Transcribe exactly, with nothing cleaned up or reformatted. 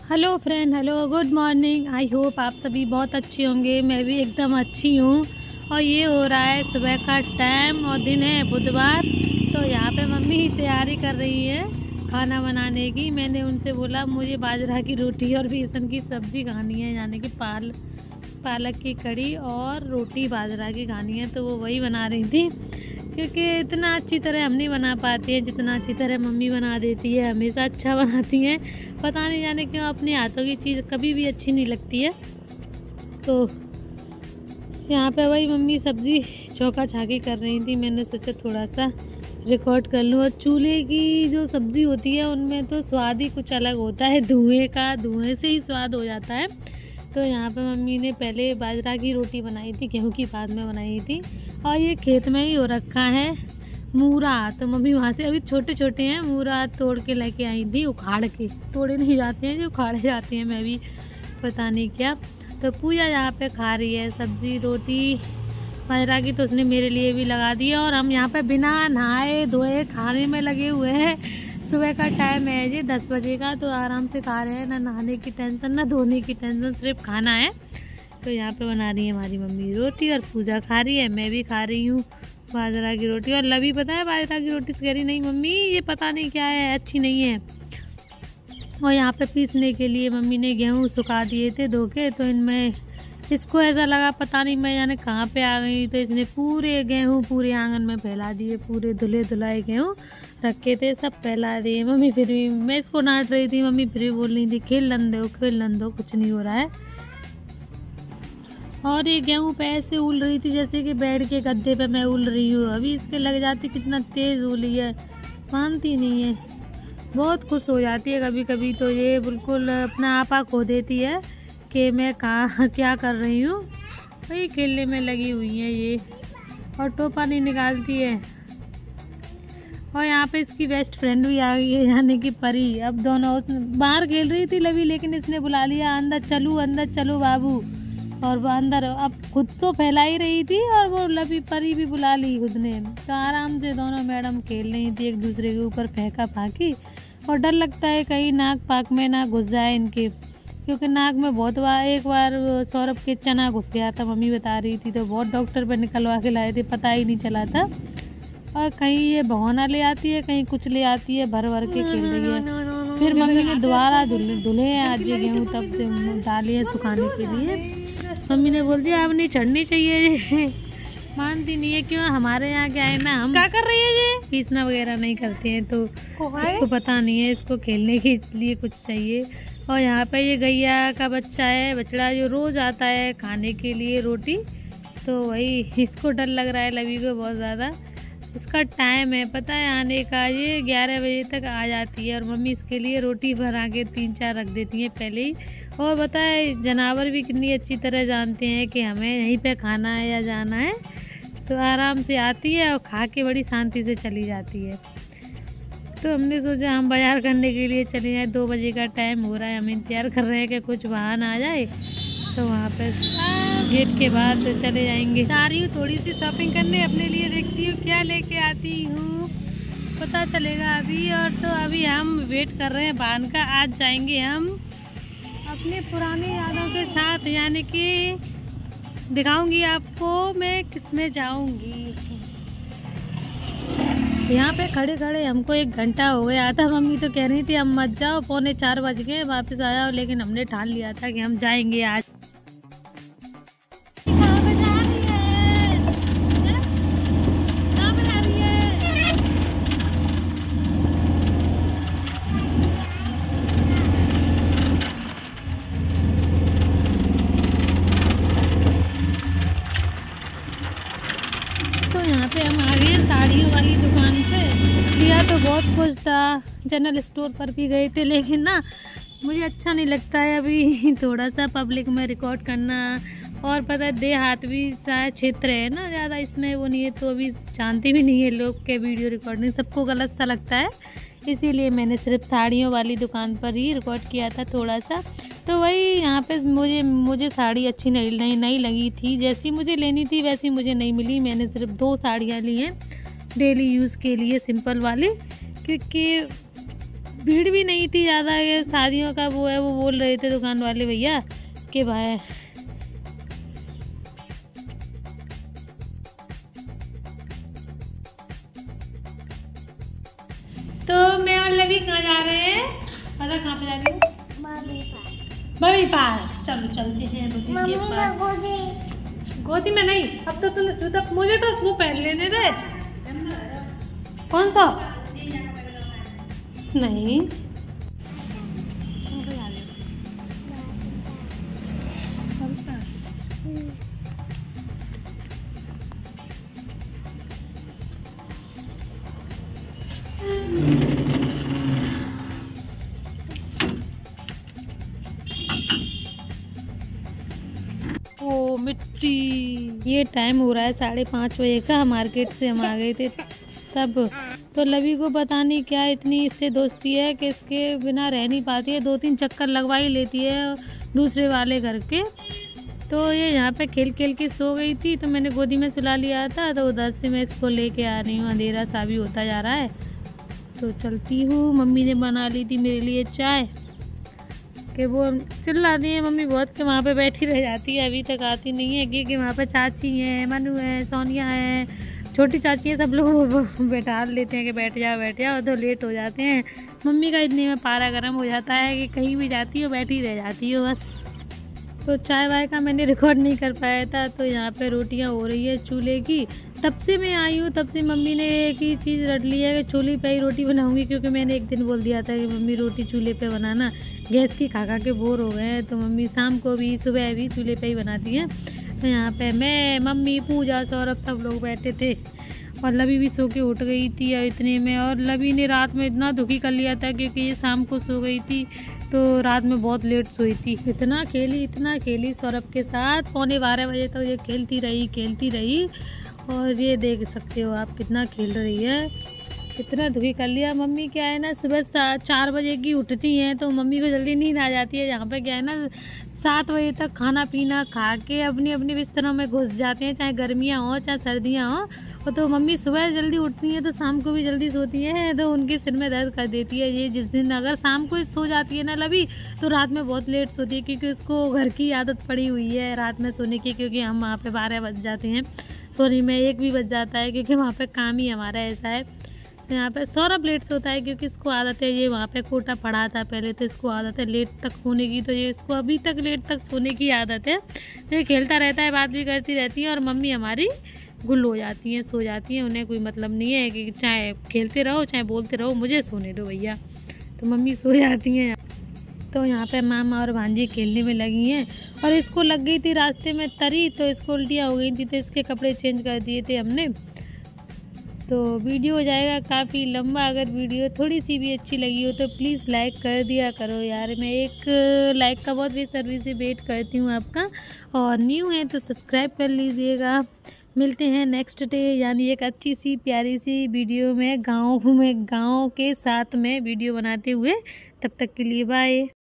Hello friend, hello, good morning. I hope आप सभी बहुत अच्छे होंगे। मैं भी एकदम अच्छी हूँ। और ये हो रहा है सुबह का टाइम और दिन है बुधवार। तो यहाँ पे मम्मी ही तैयारी कर रही है खाना बनाने की। मैंने उनसे बोला मुझे बाजरा की रोटी और बेसन की सब्ज़ी खानी है, यानी कि पाल पालक की कड़ी और रोटी बाजरा की खानी है। तो वो वही बना रही थी, क्योंकि इतना अच्छी तरह हम नहीं बना पाते हैं जितना अच्छी तरह मम्मी बना देती है। हमेशा अच्छा बनाती हैं, पता नहीं जाने क्यों अपने हाथों की चीज़ कभी भी अच्छी नहीं लगती है। तो यहाँ पे वही मम्मी सब्ज़ी चौका छाकी कर रही थी। मैंने सोचा थोड़ा सा रिकॉर्ड कर लूँ। और चूल्हे की जो सब्ज़ी होती है उनमें तो स्वाद ही कुछ अलग होता है, धुएँ का धुएँ से ही स्वाद हो जाता है। तो यहाँ पे मम्मी ने पहले बाजरा की रोटी बनाई थी, गेहूँ की बाद में बनाई थी। और ये खेत में ही हो रखा है मूरा। तो मम्मी वहाँ से अभी छोटे छोटे हैं मूरा तोड़ के लेके आई थी, उखाड़ के। तोड़े नहीं जाते हैं, जो उखाड़े जाते हैं, मैं भी पता नहीं क्या। तो पूजा यहाँ पे खा रही है सब्ज़ी रोटी बाजरा की, तो उसने मेरे लिए भी लगा दी है। और हम यहाँ पे बिना नहाए धोए खाने में लगे हुए हैं। सुबह का टाइम है जी दस बजे का, तो आराम से खा रहे हैं। ना नहाने की टेंशन, ना धोने की टेंशन, सिर्फ खाना है। तो यहाँ पे बना रही है हमारी मम्मी रोटी और पूजा खा रही है, मैं भी खा रही हूँ बाजरा की रोटी। और लवी पता है बाजरा की रोटी से कह रही नहीं मम्मी ये पता नहीं क्या है, अच्छी नहीं है। और यहाँ पे पीसने के लिए मम्मी ने गेहूँ सुखा दिए थे धो के। तो इनमें इसको ऐसा लगा पता नहीं मैं जाने कहाँ पे आ गई। तो इसने पूरे गेहूँ पूरे आंगन में फैला दिए, पूरे धुले धुलाए गेहूँ रखे थे सब फैला दिए। मम्मी फिर भी, मैं इसको डांट रही थी, मम्मी फिर भी बोल रही थी खेल लन दो खेल लन दो, कुछ नहीं हो रहा है। और ये गेहूँ पे ऐसे उल रही थी जैसे कि बेड के गद्दे पे मैं उल रही हूँ। अभी इसके लग जाती, कितना तेज़ उली है, मानती नहीं है। बहुत खुश हो जाती है कभी कभी। तो ये बिल्कुल अपना आपा खो देती है कि मैं कहाँ क्या कर रही हूँ। वही खेलने में लगी हुई है ये, और टोपा नहीं निकालती है। और यहाँ पे इसकी बेस्ट फ्रेंड भी आ गई है, यानी कि परी। अब दोनों बाहर खेल रही थी लवी, लेकिन इसने बुला लिया अंदर चलो अंदर चलो बाबू। और वो अंदर अब खुद तो फैला ही रही थी, और वो लवी परी भी बुला ली खुद ने। तो आराम से दोनों मैडम खेल रही थी, एक दूसरे के ऊपर फेंका फाकी। और डर लगता है कहीं नाक पाक में ना घुस जाए इनके, क्योंकि नाक में बहुत बार, एक बार सौरभ के चना घुस गया था, मम्मी बता रही थी। तो बहुत डॉक्टर पर निकलवा के लाए थे, पता ही नहीं चला था। और कहीं ये भगोना ले आती है, कहीं कुछ ले आती है, भर भर के खेल रही है। फिर मम्मी ने दोबारा धुले धुले हैं आज ये गेहूँ, तब से डाली है सुखाने के लिए। मम्मी ने बोल दिया अब नहीं चढ़नी चाहिए। मानती नहीं है। क्यों, हमारे यहाँ क्या है ना, हम क्या कर रही है ये पीसना वगैरह नहीं करते हैं, तो इसको पता नहीं है, इसको खेलने के लिए कुछ चाहिए। और यहाँ पे ये गैया का बच्चा है, बछड़ा, जो रोज़ आता है खाने के लिए रोटी। तो वही इसको डर लग रहा है लवी को बहुत ज़्यादा। इसका टाइम है पता है आने का, ये ग्यारह बजे तक आ जाती है। और मम्मी इसके लिए रोटी बना के तीन चार रख देती हैं पहले ही। और बताए जानवर भी कितनी अच्छी तरह जानते हैं कि हमें यहीं पे खाना है या जाना है। तो आराम से आती है और खा के बड़ी शांति से चली जाती है। तो हमने सोचा हम बाजार करने के लिए चले जाए, दो बजे का टाइम हो रहा है, हम इंतज़ार कर रहे हैं कि कुछ वाहन आ जाए, तो वहाँ पे गेट के बाद चले जाएंगे। जा रही हूँ थोड़ी सी शॉपिंग करने अपने लिए, देखती हूँ क्या लेके आती हूँ, पता चलेगा अभी। और तो अभी हम वेट कर रहे हैं वाहन का। आज जाएंगे हम अपने पुरानी यादों के साथ, यानी कि दिखाऊंगी आपको मैं किसमें जाऊंगी। यहाँ पे खड़े खड़े हमको एक घंटा हो गया था। मम्मी तो कह रही थी हम मत जाओ, पौने चार बज गए, वापस आ जाओ। लेकिन हमने ठान लिया था कि हम जाएंगे आज। यहाँ पे हम आ गए साड़ियों वाली दुकान पे। दिया तो बहुत खुश था, जनरल स्टोर पर भी गए थे, लेकिन ना मुझे अच्छा नहीं लगता है अभी थोड़ा सा पब्लिक में रिकॉर्ड करना। और पता है देहात भी शायद क्षेत्र है ना ज़्यादा, इसमें वो नहीं है, तो अभी जानते भी नहीं है लोग के वीडियो रिकॉर्डिंग, सबको गलत सा लगता है। इसीलिए मैंने सिर्फ साड़ियों वाली दुकान पर ही रिकॉर्ड किया था थोड़ा सा। तो वही यहाँ पे मुझे मुझे साड़ी अच्छी नहीं नहीं नहीं लगी थी, जैसी मुझे लेनी थी वैसी मुझे नहीं मिली। मैंने सिर्फ दो साड़ियाँ ली हैं डेली यूज़ के लिए, सिंपल वाली, क्योंकि भीड़ भी नहीं थी ज़्यादा, ये शादियों का वो है। वो बोल रहे थे दुकान वाले भैया कि भाई तो मैं और लवी कहाँ जा रहे हैं? पता कहाँ पे जा रहे हैं? मम्मी पास। चलो चलते हैं मम्मी के पास। गोदी गोदी में नहीं, अब तो तुमने जूता, मुझे तो वो पहन लेने दे। कौन सा? नहीं ओ मिट्टी। ये टाइम हो रहा है साढ़े पाँच बजे का, मार्केट से हम आ गए थे तब। तो लवी को पता नहीं क्या इतनी इससे दोस्ती है कि इसके बिना रह नहीं पाती है, दो तीन चक्कर लगवा ही लेती है दूसरे वाले घर के। तो ये यहाँ पे खेल खेल के सो गई थी, तो मैंने गोदी में सुला लिया था। तो उधर से मैं इसको लेके आ रही हूँ, अंधेरा सा भी होता जा रहा है तो चलती हूँ। मम्मी ने बना ली थी मेरे लिए चाय, कि वो चिल्लाती है मम्मी बहुत कि वहाँ पे बैठी रह जाती है, अभी तक आती नहीं है। क्योंकि वहाँ पे चाची हैं, मनु है, सोनिया है, छोटी चाची है, सब लोग बैठा लेते हैं कि बैठ जाओ बैठ जाओ, तो लेट हो जाते हैं। मम्मी का इतने में पारा गर्म हो जाता है कि कहीं भी जाती हो बैठी रह जाती हो बस। तो चाय वाय का मैंने रिकॉर्ड नहीं कर पाया था। तो यहाँ पे रोटियाँ हो रही है चूल्हे की। तब से मैं आई हूँ तब से मम्मी ने एक ही चीज़ रट ली है कि चूल्हे पे ही रोटी बनाऊंगी, क्योंकि मैंने एक दिन बोल दिया था कि मम्मी रोटी चूल्हे पे बनाना, गैस की खा खा के बोर हो गए हैं। तो मम्मी शाम को भी सुबह भी चूल्हे पे ही बनाती हैं। तो यहाँ पे मैं, मम्मी, पूजा, सौरभ सब लोग बैठे थे और लवी भी सो के उठ गई थी और इतने में। और लवी ने रात में इतना दुखी कर लिया था क्योंकि ये शाम को सो गई थी तो रात में बहुत लेट सोई थी। इतना खेली इतना खेली सौरभ के साथ, पौने बारह बजे तक ये खेलती रही खेलती रही और ये देख सकते हो आप कितना खेल रही है, कितना दुखी कर लिया। मम्मी क्या है ना, सुबह चार बजे की उठती हैं तो मम्मी को जल्दी नींद आ जाती है। यहाँ पे क्या है ना, सात बजे तक खाना पीना खा के अपनी अपनी बिस्तरों में घुस जाते हैं, चाहे गर्मियाँ हों चाहे सर्दियाँ हों। और तो मम्मी सुबह जल्दी उठती हैं तो शाम को भी जल्दी सोती हैं, तो उनके सिर में दर्द कर देती है ये। जिस दिन अगर शाम को सो जाती है ना लवी, तो रात में बहुत लेट सोती है, क्योंकि उसको घर की आदत पड़ी हुई है रात में सोने की। क्योंकि हम वहाँ पे बारह बज जाते हैं सोने में, एक भी बज जाता है, क्योंकि वहाँ पे काम ही हमारा ऐसा है। तो यहाँ पे सौरभ लेट सोता है क्योंकि इसको आदत है, ये वहाँ पे कोटा पढ़ा था पहले, तो इसको आदत है लेट तक सोने की। तो ये इसको अभी तक लेट तक सोने की आदत है। तो ये खेलता रहता है, बात भी करती रहती है और मम्मी हमारी गुल हो जाती हैं, सो जाती हैं। उन्हें कोई मतलब नहीं है कि चाहे खेलते रहो चाहे बोलते रहो, मुझे सोने दो भैया। तो मम्मी सो जाती हैं। तो यहाँ पे मामा और भांजी खेलने में लगी हैं और इसको लग गई थी रास्ते में तरी, तो इसको उल्टियाँ हो गई थी, तो इसके कपड़े चेंज कर दिए थे हमने। तो वीडियो हो जाएगा काफ़ी लंबा। अगर वीडियो थोड़ी सी भी अच्छी लगी हो तो प्लीज़ लाइक कर दिया करो यार, मैं एक लाइक का बहुत बेसब्री से वेट करती हूँ आपका। और न्यू है तो सब्सक्राइब कर लीजिएगा। मिलते हैं नेक्स्ट डे, यानी एक अच्छी सी प्यारी सी वीडियो में, गाँव में गाँव के साथ में वीडियो बनाते हुए। तब तक के लिए बाय।